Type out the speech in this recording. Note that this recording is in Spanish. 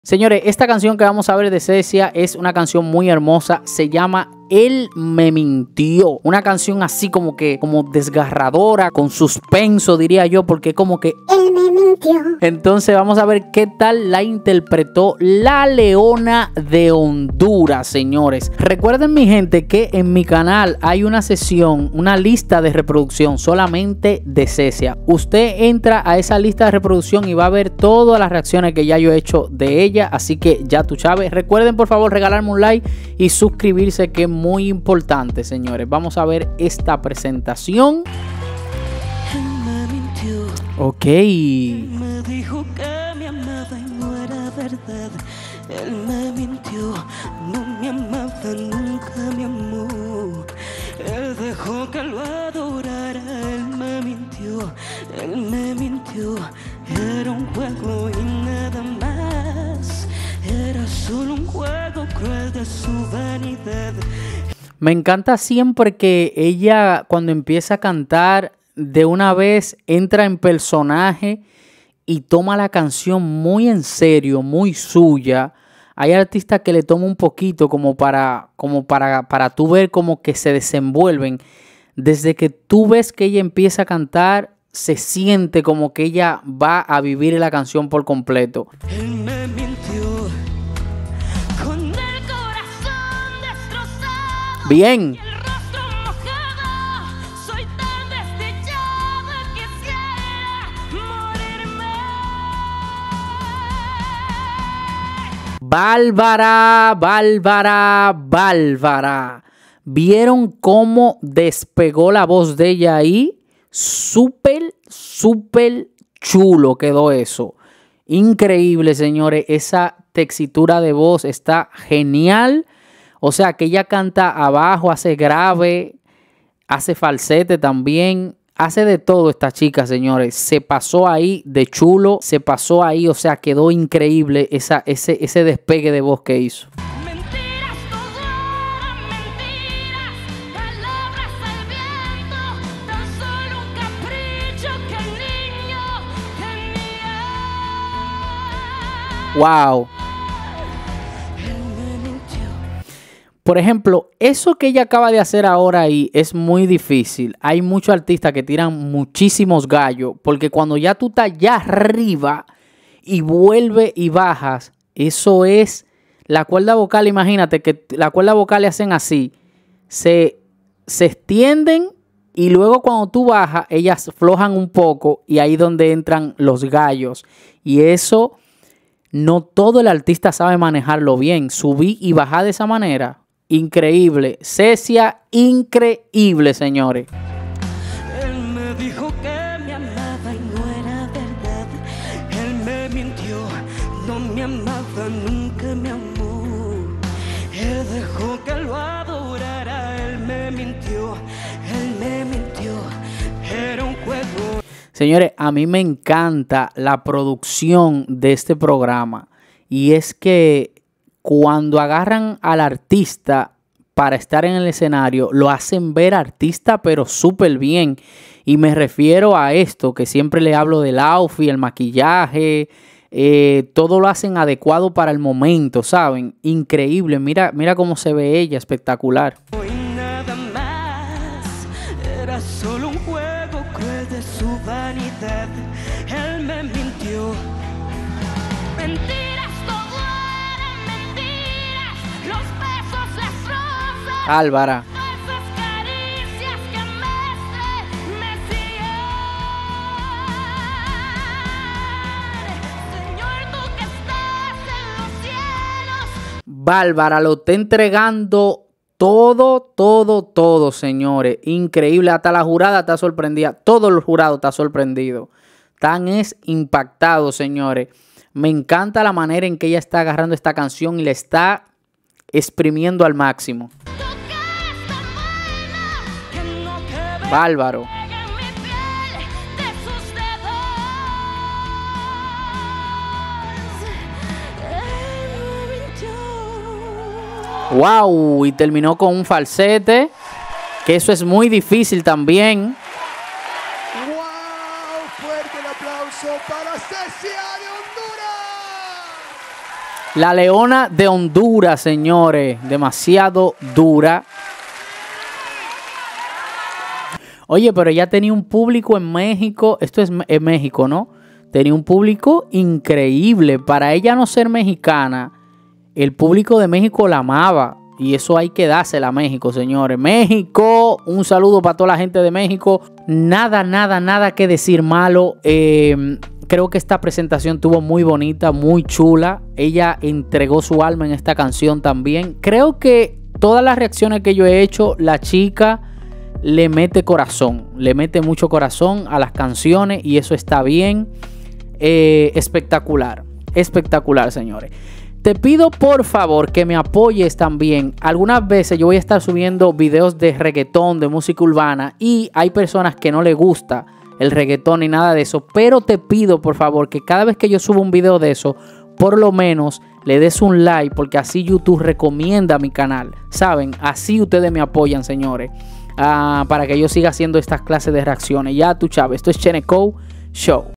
Señores, esta canción que vamos a ver de Cecia es una canción muy hermosa. Se llama Él me mintió. Una canción así como desgarradora, con suspenso diría yo, porque como que Él me mintió. Entonces vamos a ver qué tal la interpretó la Leona de Honduras, señores. Recuerden, mi gente, que en mi canal hay una sesión, una lista de reproducción solamente de Cecia. Usted entra a esa lista de reproducción y va a ver todas las reacciones que ya yo he hecho de ella. Así que ya tú sabes. Recuerden, por favor, regalarme un like y suscribirse, que es muy importante, señores. Vamos a ver esta presentación. Ok. Él me dijo que me amaba y no era verdad. Él me mintió, no me amaba, nunca me amó. Él dejó que lo adorara. Él me mintió, él me mintió. Era un juego y nada más. Era solo un juego cruel de su vanidad. Me encanta siempre que ella, cuando empieza a cantar, de una vez entra en personaje y toma la canción muy en serio, muy suya. Hay artistas que le toman un poquito como para tú ver como que se desenvuelven. Desde que tú ves que ella empieza a cantar, se siente como que ella va a vivir la canción por completo. Él me mintió, con el corazón destrozado. Bien. Bárbara, Bárbara, Bárbara. ¿Vieron cómo despegó la voz de ella ahí? Súper, súper chulo quedó eso. Increíble, señores. Esa textura de voz está genial. O sea, que ella canta abajo, hace grave, hace falsete también. Hace de todo esta chica, señores. Se pasó ahí de chulo. Se pasó ahí, o sea, quedó increíble ese despegue de voz que hizo. Mentiras, todo eran mentiras. Palabras al viento. Tan solo un capricho que el niño tenía. Wow. Por ejemplo, eso que ella acaba de hacer ahora ahí es muy difícil. Hay muchos artistas que tiran muchísimos gallos, porque cuando ya tú estás ya arriba y vuelve y bajas, eso es la cuerda vocal. Imagínate que la cuerda vocal le hacen así, se extienden y luego cuando tú bajas, ellas flojan un poco y ahí es donde entran los gallos. Y eso no todo el artista sabe manejarlo bien. Subir y bajar de esa manera. Increíble. Cecia, increíble, señores. Él me dijo que me amaba y no era verdad. Él me mintió, no me amaba, nunca me amó. Él dejó que lo adorara. Él me mintió, él me mintió. Era un juego. Señores, a mí me encanta la producción de este programa. Y es que cuando agarran al artista para estar en el escenario, lo hacen ver artista, pero súper bien. Y me refiero a esto, que siempre le hablo del outfit, el maquillaje, todo lo hacen adecuado para el momento, ¿saben? Increíble, mira cómo se ve ella, espectacular. Y nada más, era solo un juego cruel de su vanidad. Él me mintió. Mentiras. Álvara. Bárbara lo está entregando todo, señores. Increíble. Hasta la jurada está sorprendida. Todo el jurado está sorprendido. Están impactados, señores. Me encanta la manera en que ella está agarrando esta canción y le está exprimiendo al máximo. Bárbaro. Wow, y terminó con un falsete, que eso es muy difícil también. Wow, fuerte el aplauso para Cecia de Honduras. La Leona de Honduras, señores. Demasiado dura. Oye, pero ella tenía un público en México. Esto es en México, ¿no? Tenía un público increíble. Para ella no ser mexicana, el público de México la amaba. Y eso hay que dársela a México, señores. México, un saludo para toda la gente de México. Nada que decir malo. Creo que esta presentación estuvo muy bonita, muy chula. Ella entregó su alma en esta canción también. Creo que todas las reacciones que yo he hecho, la chica le mete corazón. Le mete mucho corazón a las canciones y eso está bien. Espectacular. Espectacular, señores. Te pido por favor que me apoyes también. Algunas veces yo voy a estar subiendo videos de reggaetón, de música urbana, y hay personas que no les gusta el reggaetón ni nada de eso. Pero te pido por favor que cada vez que yo subo un video de eso, por lo menos le des un like, porque así YouTube recomienda mi canal. ¿Saben? Así ustedes me apoyan, señores. Para que yo siga haciendo estas clases de reacciones. Ya tú, Chávez, esto es Cheneco Show.